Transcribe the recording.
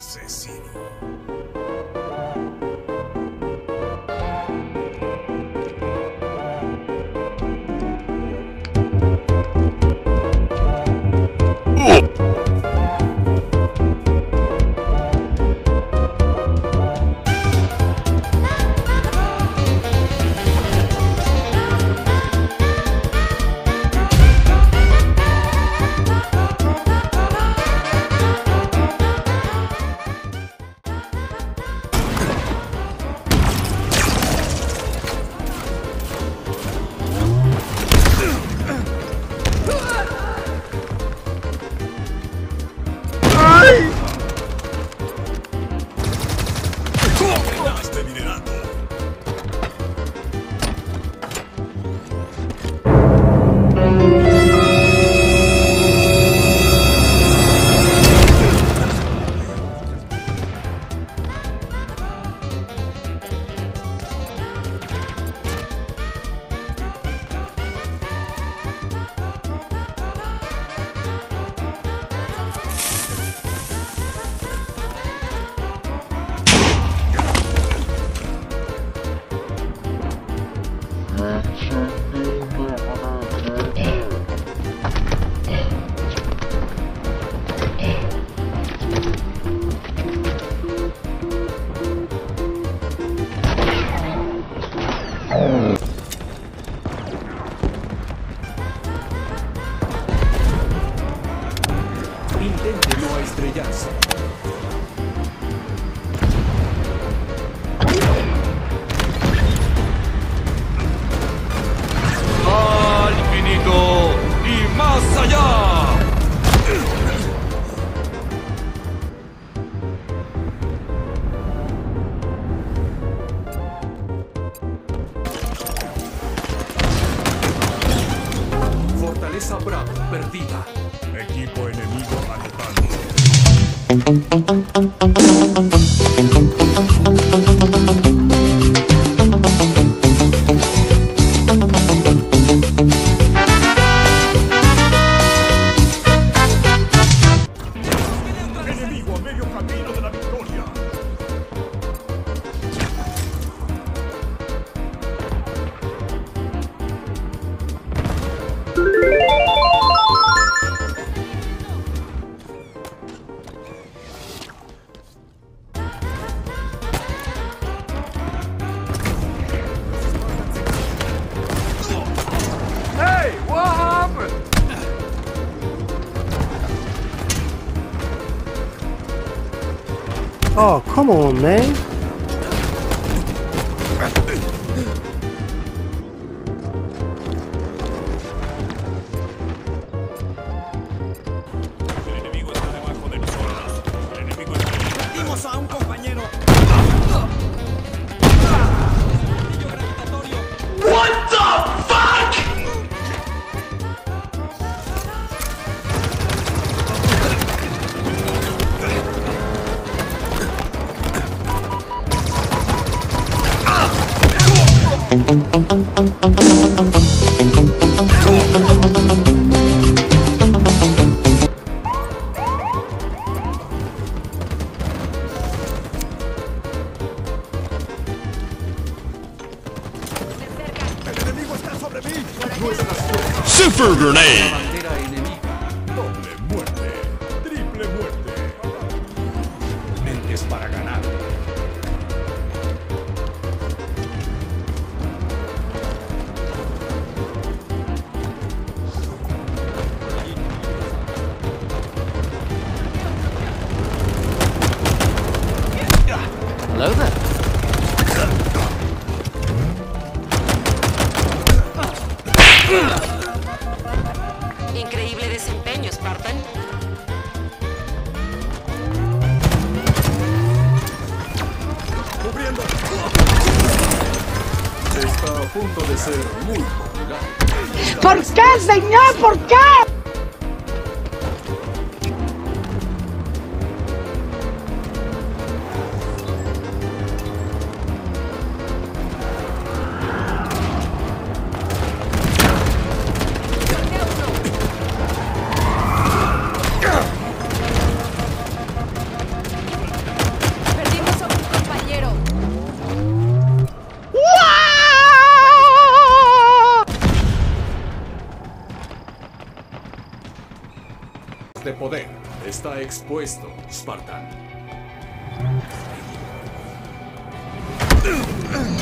asesino. Intente no estrellarse. ¡Al infinito y más allá! Fortaleza Bravo perdida. Equipo enemigo anotando. Enemigo a medio camino de la victoria. Hey, what happened? Oh, come on, man. El enemigo está debajo de nosotros. El enemigo está... ¡Perdimos a un compañero! El enemigo está sobre mí. Super Grenade! Bandera enemiga. Doble muerte. Triple muerte. Mentes para ganar. Hello there. Increíble desempeño, Spartan. Cubriendo. Está a punto de ser muy popular. ¿Por qué, señor? ¿Por qué? aguas de poder. Está expuesto, Spartan.